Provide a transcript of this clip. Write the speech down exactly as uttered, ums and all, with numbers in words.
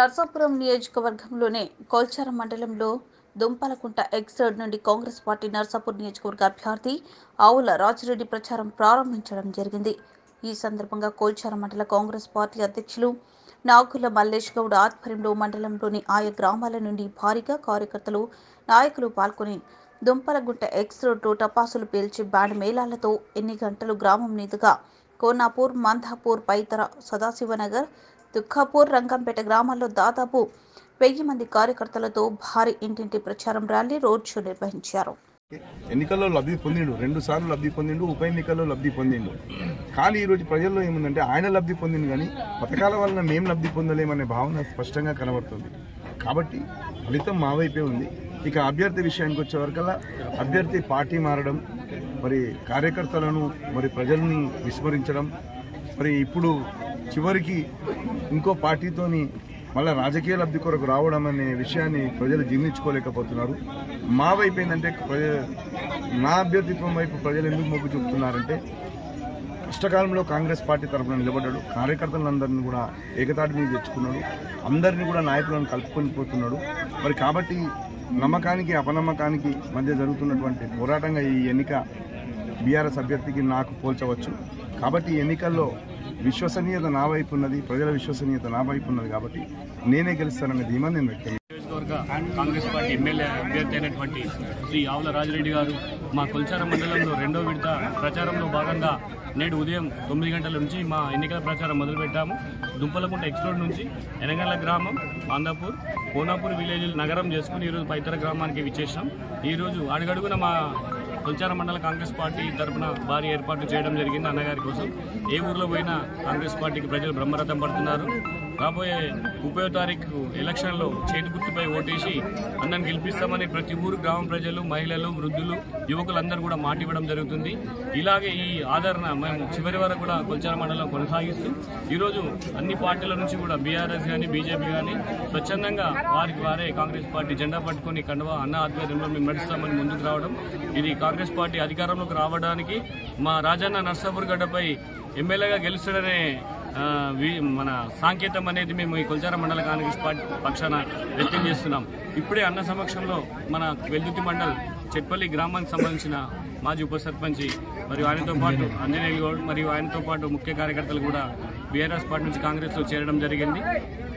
నర్సాపురం నియోజకవర్గంలోనే కొల్చారం మండలంలో దుంపలకుంట X road నుండి కాంగ్రెస్ పార్టీ నర్సాపూర్ నియోజకవర్గ అభ్యర్థి ఆవుల రాజిరెడ్డి ప్రచారం ప్రారంభించడం జరిగింది. ఈ సందర్భంగా కొల్చారం మండల కాంగ్రెస్ పార్టీ అధ్యక్షులు నాగుల మల్లేష్ గౌడ్ ఆధ్వర్యంలో మండలంలోని ఆయా గ్రామాల నుండి భారీగా కార్యకర్తలు, నాయకులు పాల్గొని దుంపలగుంట ఎక్స్ రోడ్డు టపాసులు పేల్చి బ్యాండ్ మేళాలతో ఎన్ని గంటలు గ్రామం మీదుగా కోనాపూర్, మందాపూర్, పైతర, సదాశివనగర్, దుఃఖాపూర్, రంగంపేట గ్రామాల్లో దాదాపు వెయ్యి మంది కార్యకర్తలతో భారీ ఇంటింటి ప్రచారం ర్యాలీ, రోడ్ షో నిర్వహించారు. ఎన్నికల్లో లబ్ధి పొందిండు, రెండు సార్లు లబ్ధి పొందిండు, ఉప ఎన్నికల్లో లబ్ధి పొందిండు. కానీ ఈరోజు ప్రజల్లో ఏముందంటే ఆయన లబ్ధి పొందిండు కానీ పథకాల వలన మేము లబ్ధి పొందలేమనే భావన స్పష్టంగా కనబడుతుంది. కాబట్టి ఫలితం మా వైపే ఉంది. ఇక అభ్యర్థి విషయానికి వచ్చేవరకల్లా అభ్యర్థి పార్టీ మారడం, మరి కార్యకర్తలను మరి ప్రజల్ని విస్మరించడం, మరి ఇప్పుడు చివరికి ఇంకో పార్టీతోని మళ్ళీ రాజకీయ లబ్ధి కొరకు రావడం అనే విషయాన్ని ప్రజలు జీర్ణించుకోలేకపోతున్నారు. మా వైపు ఏంటంటే నా అభ్యర్థిత్వం వైపు ప్రజలు ఎందుకు మొగ్గు చూపుతున్నారంటే కష్టకాలంలో కాంగ్రెస్ పార్టీ తరఫున నిలబడ్డాడు, కార్యకర్తలందరినీ కూడా ఏకతాటి మీద తెచ్చుకున్నాడు, అందరినీ కూడా నాయకులను కలుపుకొని పోతున్నాడు. మరి కాబట్టి నమ్మకానికి అపనమ్మకానికి మధ్య జరుగుతున్నటువంటి పోరాటంగా ఈ ఎన్నిక బీఆర్ఎస్ అభ్యర్థికి నాకు పోల్చవచ్చు. కాబట్టి ఈ ఎన్నికల్లో విశ్వసనీయత నా వైపు ఉన్నది, ప్రజల విశ్వసనీయత నా వైపు ఉన్నది. కాబట్టి నేనే గెలుస్తాననే ధీమాన్ని నేను వ్యక్తం. నియోజకవర్గ కాంగ్రెస్ పార్టీ ఎమ్మెల్యే అభ్యర్థి అయినటువంటి శ్రీ ఆవుల రాజిరెడ్డి గారు మా కొల్చారం మండలంలో రెండో విడత ప్రచారంలో భాగంగా నేడు ఉదయం తొమ్మిది గంటల నుంచి మా ఎన్నికల ప్రచారం మొదలుపెట్టాము. దుంపలకుంట ఎక్స్ రోడ్ నుంచి ఎనగండ్ల గ్రామం, ఆందాపూర్, కోనాపూర్ విలేజ్ నగరం చేసుకుని ఈరోజు పైతర గ్రామానికి విచ్చేసాం. ఈరోజు అడుగడుగున మా కొల్చారం మండల కాంగ్రెస్ పార్టీ తరఫున భారీ ఏర్పాట్లు చేయడం జరిగింది. అన్నగారి కోసం ఏ ఊర్లో పోయినా కాంగ్రెస్ పార్టీకి ప్రజలు బ్రహ్మరథం పడుతున్నారు. రాబోయే ముప్పై తారీఖు ఎలక్షన్లో చేతి గుర్తుపై ఓటేసి అందరిని గెలిపిస్తామని ప్రతి ఊరు గ్రామ ప్రజలు, మహిళలు, వృద్ధులు, యువకులందరూ కూడా మాట ఇవ్వడం జరుగుతుంది. ఇలాగే ఈ ఆదరణ మేము చివరి వరకు కూడా కొల్చారం మండలం కొనసాగిస్తూ ఈరోజు అన్ని పార్టీల నుంచి కూడా బీఆర్ఎస్ కానీ బీజేపీ కానీ స్వచ్ఛందంగా వారికి వారే కాంగ్రెస్ పార్టీ జెండా పట్టుకొని కండువా అన్న ఆధ్వర్యంలో మేము నడుస్తామని ముందుకు రావడం, ఇది కాంగ్రెస్ పార్టీ అధికారంలోకి రావడానికి మా రాజన్న నర్సాపూర్ గడ్డపై ఎమ్మెల్యేగా గెలుస్తాడనే మన సాంకేతం అనేది మేము ఈ కొల్చారం మండల కాంగ్రెస్ పార్టీ పక్షాన వ్యక్తం చేస్తున్నాం. ఇప్పుడే అన్న సమక్షంలో మన వెల్దుర్తి మండల్ చెట్పల్లి గ్రామానికి సంబంధించిన మాజీ ఉప సర్పంచి మరియు ఆయనతో పాటు ఆంజనేయులు గౌడ్ మరియు ఆయనతో పాటు ముఖ్య కార్యకర్తలు కూడా బీఆర్ఎస్ పార్టీ నుంచి కాంగ్రెస్లో చేరడం జరిగింది.